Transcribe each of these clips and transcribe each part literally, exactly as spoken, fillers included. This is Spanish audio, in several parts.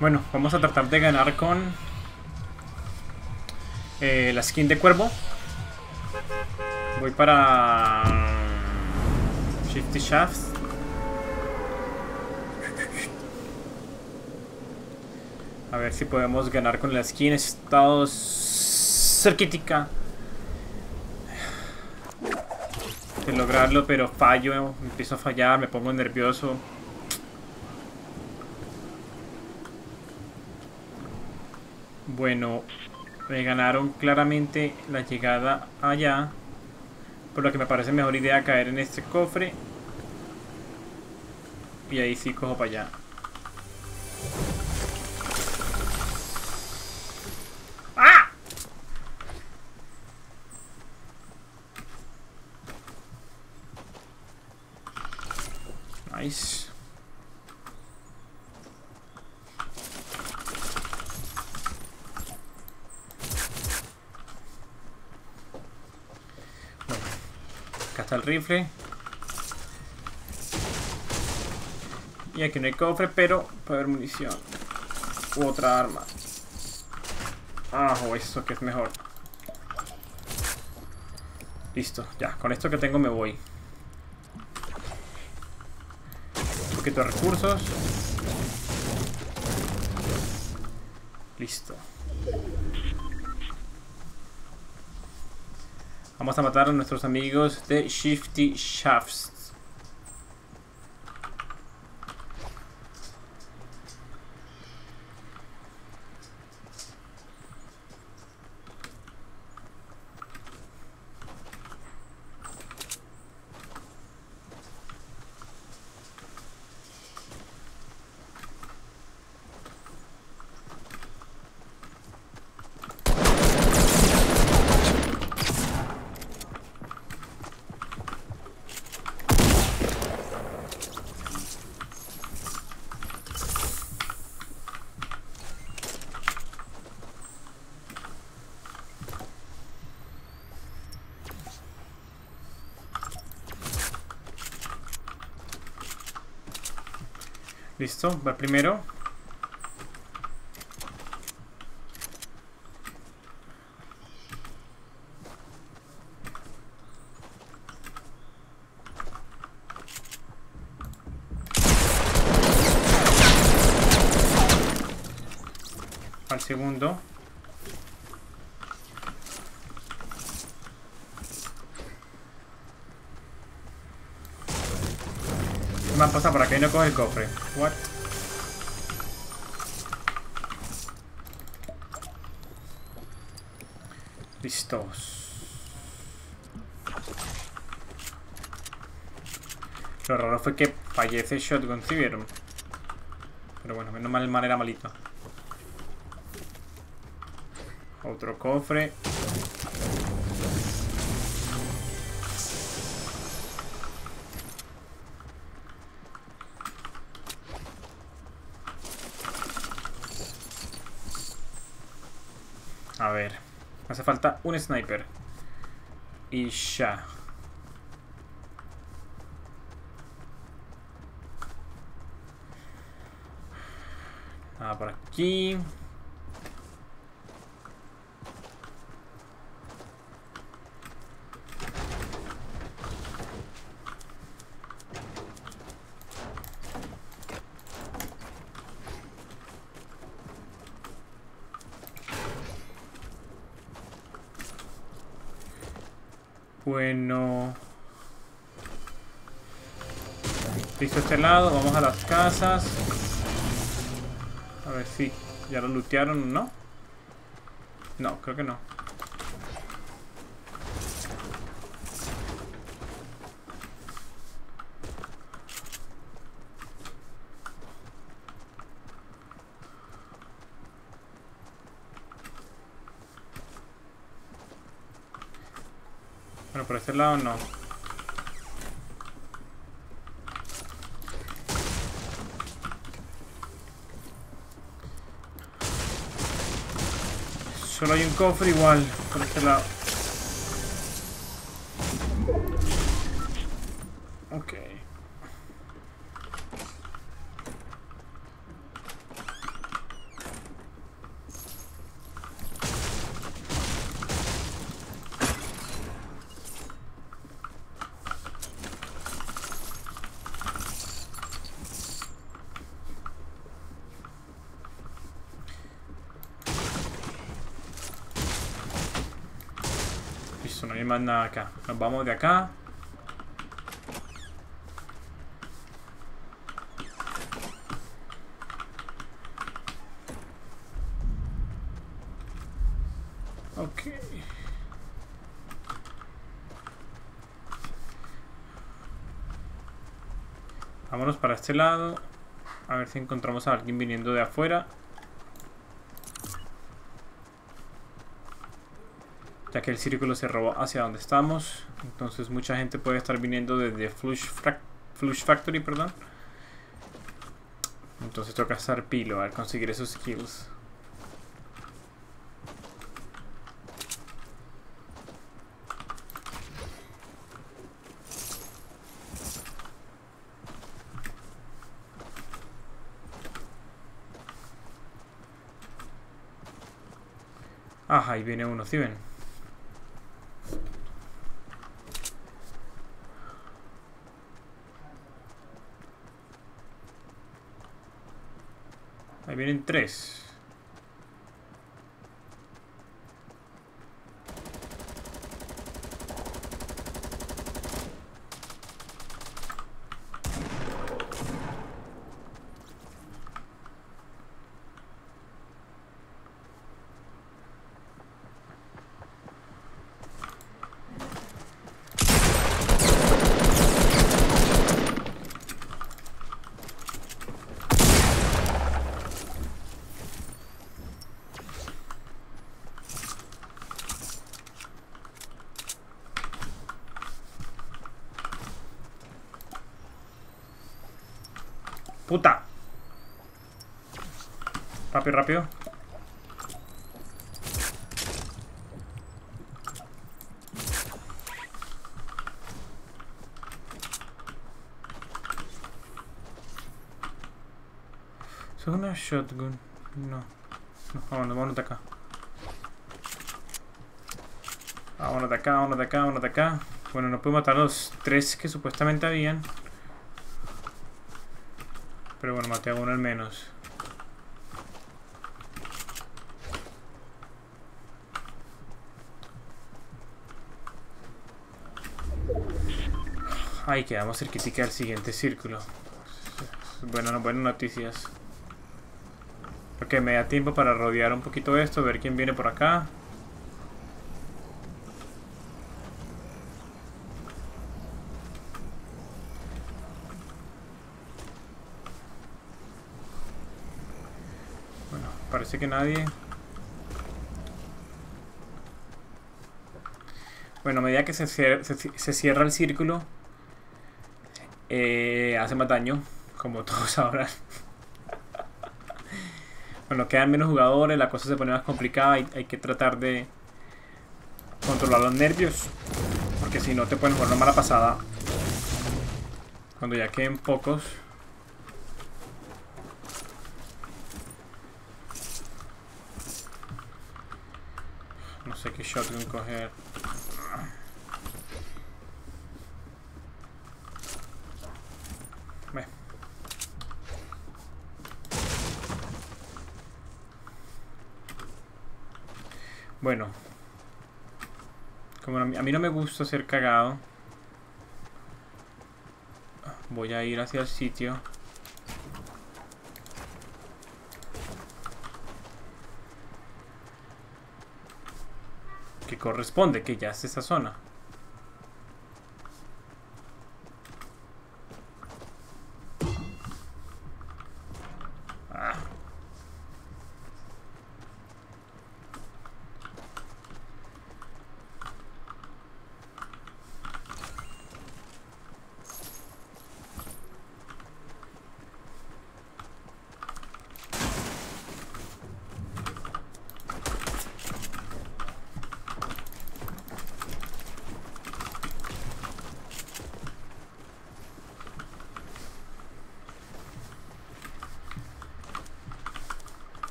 Bueno, vamos a tratar de ganar con eh, la skin de cuervo. Voy para Shifty Shafts. A ver si podemos ganar con la skin. He estado cerquítica de lograrlo, pero fallo. Empiezo a fallar, me pongo nervioso. Bueno, me ganaron claramente la llegada allá, por lo que me parece mejor idea caer en este cofre. Y ahí sí cojo para allá. ¡Ah! Nice. Bueno, acá está el rifle. Y aquí no hay cofre, pero puede haber munición u otra arma. Ah, o eso que es mejor. Listo, ya, con esto que tengo me voy. Un poquito de recursos. Listo. Vamos a matar a nuestros amigos de Shifty Shafts. Listo, va primero. Al segundo. Me han pasado por acá y no coge el cofre. What? Listos. Lo raro fue que fallece Shotgun, ¿sí vieron? Pero bueno, menos mal el man era malito. Otro cofre. A ver. Me hace falta un sniper. Y ya. Nada por aquí. Bueno. Listo este lado, vamos a las casas. A ver si ya lo lootearon, ¿no? No, creo que no. Bueno, por este lado no. Solo hay un cofre igual por este lado. Ok. hay más nada acá. Nos vamos de acá. Ok. Vámonos para este lado. A ver si encontramos a alguien viniendo de afuera. Ya que el círculo se robó hacia donde estamos. Entonces mucha gente puede estar viniendo desde Flush, Flush Factory, perdón. Entonces toca estar pilo a conseguir esos kills. Ajá, ahí viene uno, ¿sí ven? Ahí vienen tres. ¡Puta! Rápido, rápido. ¿Eso es una shotgun? No. No, vámonos, vámonos de acá. Vámonos de acá, vámonos de acá, vámonos de acá. Bueno, no puedo matar a los tres que supuestamente habían. Pero bueno, maté a uno al menos. Ay, quedamos cerquitica del siguiente círculo. Bueno, buenas noticias. Ok, me da tiempo para rodear un poquito esto, ver quién viene por acá. Bueno, parece que nadie. Bueno, a medida que se cierra, se, se cierra el círculo, eh, hace más daño, como todos sabrán. Bueno, quedan menos jugadores, la cosa se pone más complicada y hay que tratar de controlar los nervios, porque si no te pueden jugar una mala pasada cuando ya queden pocos. No sé qué shotgun coger. Ve. Bueno, como a mí, a mí no me gusta ser cagado, voy a ir hacia el sitio. Que corresponde, que ya es esa zona. Ah.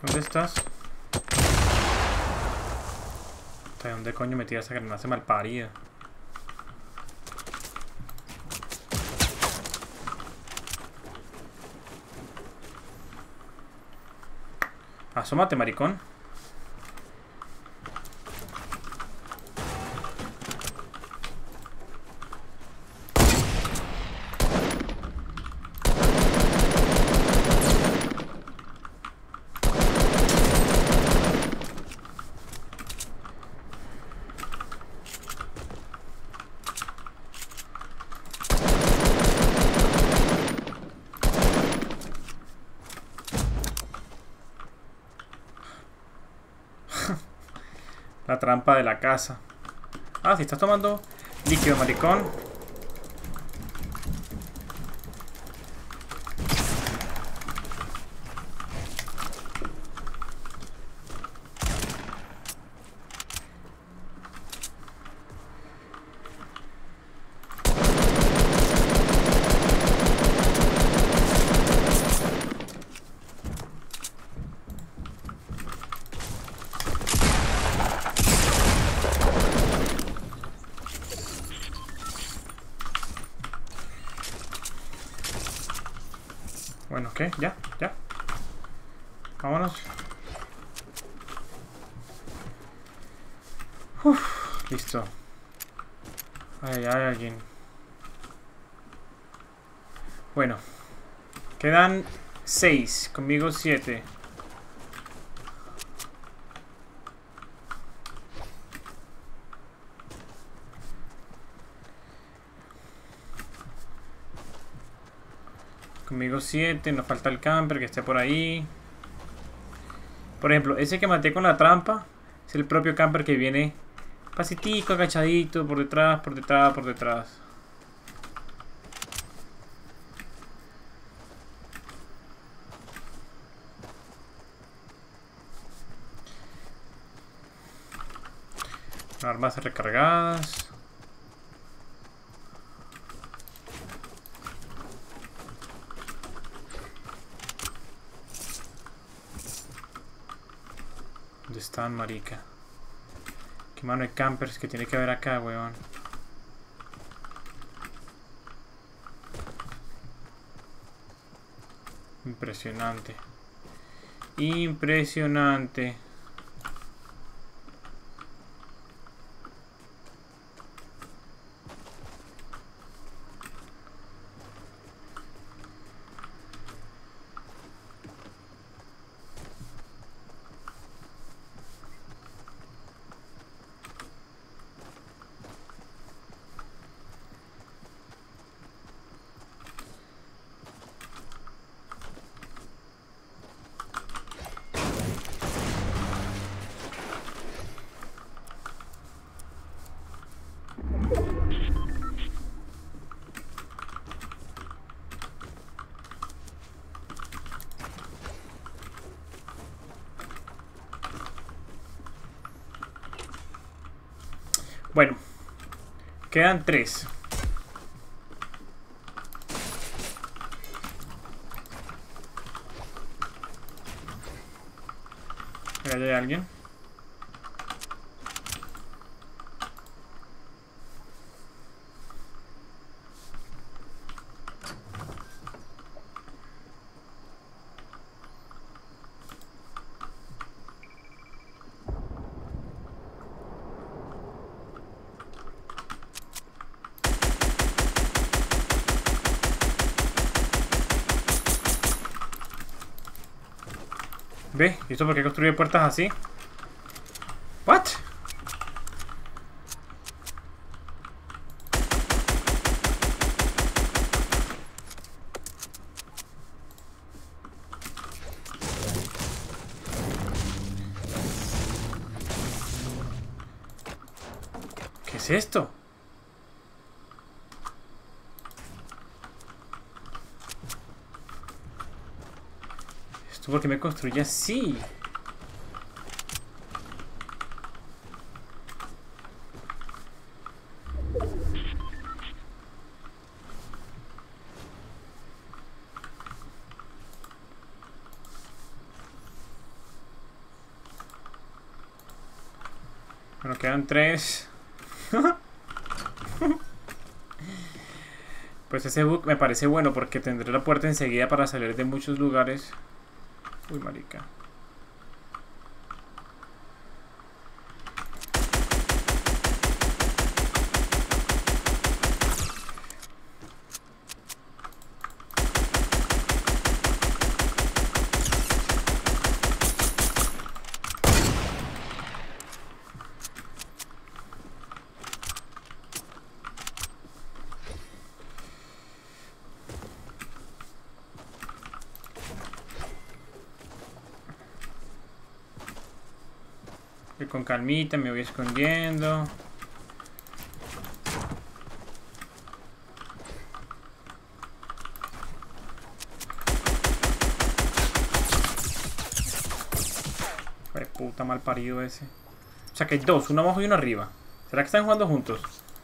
¿Dónde estás? ¿De dónde coño metí esa granada? Se malparida. Asómate, maricón. La trampa de la casa. Ah, si estás tomando líquido, maricón. Bueno, ¿qué? Ya, ya. Vámonos. Uf, listo. Ay, hay alguien. Bueno. Quedan seis. Conmigo siete. Conmigo siete, nos falta el camper que esté por ahí. Por ejemplo, ese que maté con la trampa es el propio camper que viene pasitico, agachadito, por detrás, por detrás, por detrás. Armas recargadas. ¿Dónde están, marica? Qué mano de campers que tiene que haber acá, weón. Impresionante. Impresionante. Bueno, quedan tres. Mira, ¿hay alguien? ¿Ve? ¿Y esto por qué construye puertas así? ¿What? ¿Qué es esto? ¿Esto por qué me construye así? Bueno, quedan tres. Pues ese bug me parece bueno porque tendré la puerta enseguida para salir de muchos lugares. Uy, marica. Y con calmita me voy escondiendo. Ay, puta, mal parido ese. O sea que hay dos, uno abajo y uno arriba. ¿Será que están jugando juntos?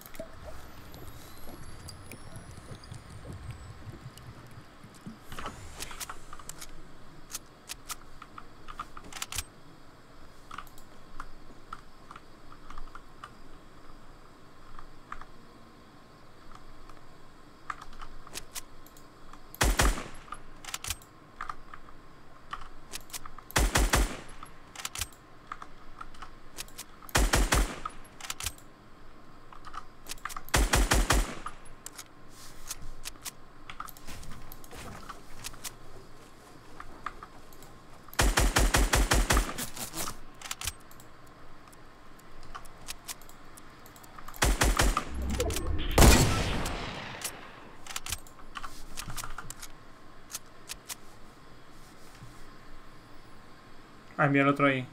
Ah, mira el otro ahí.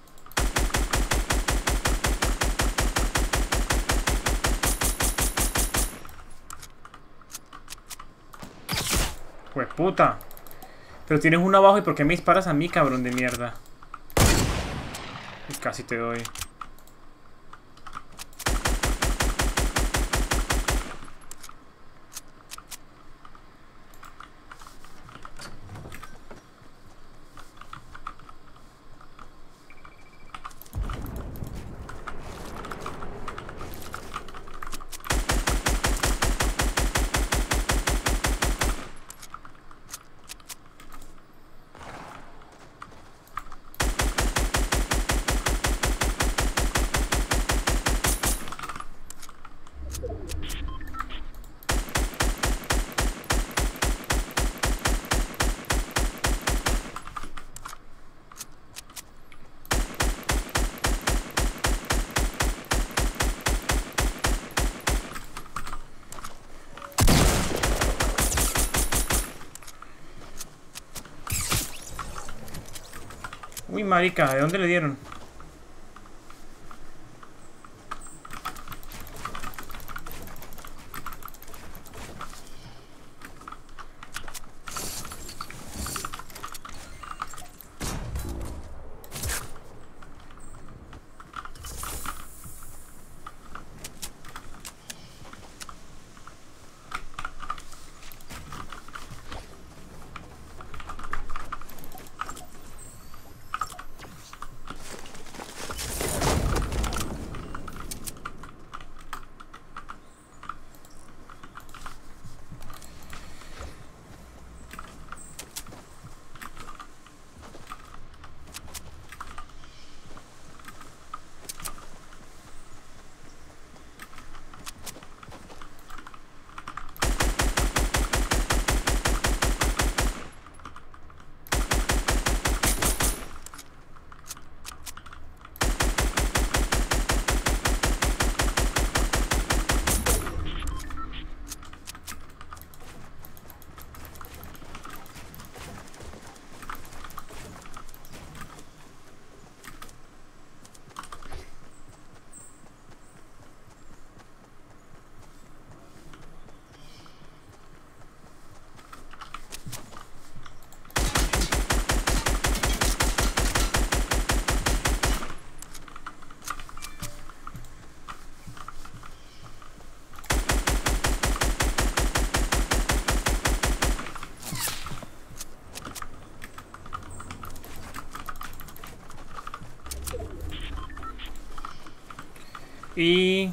Pues puta. Pero tienes uno abajo y ¿por qué me disparas a mí, cabrón de mierda? Pues casi te doy. Uy, marica, ¿de dónde le dieron? Y...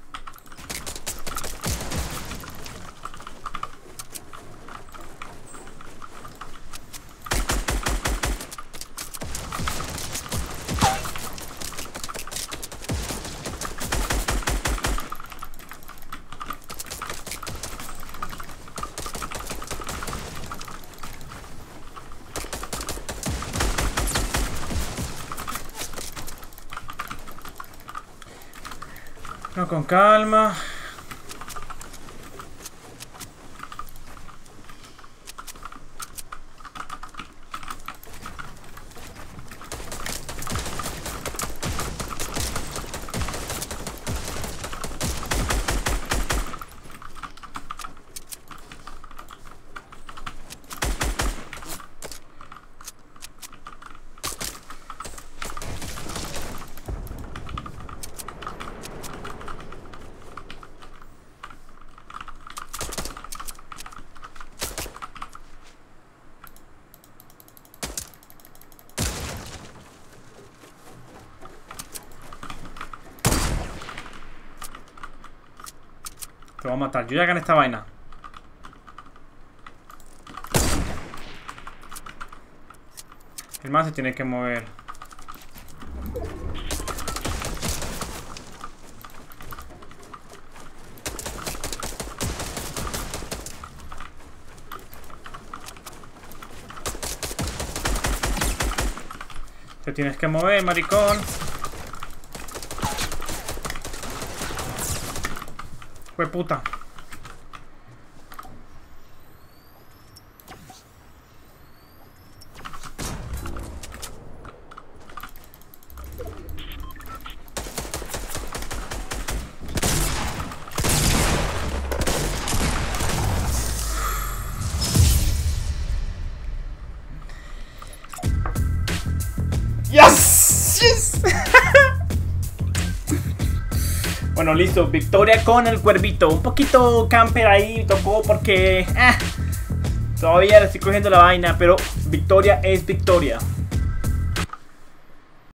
No, con calma. Te voy a matar. Yo ya gané esta vaina. El man se tiene que mover. Te tienes que mover, maricón. Fue puta. Yes, yes. Bueno, listo, victoria con el cuervito. Un poquito camper ahí, tocó porque eh, todavía le estoy cogiendo la vaina, pero victoria es victoria.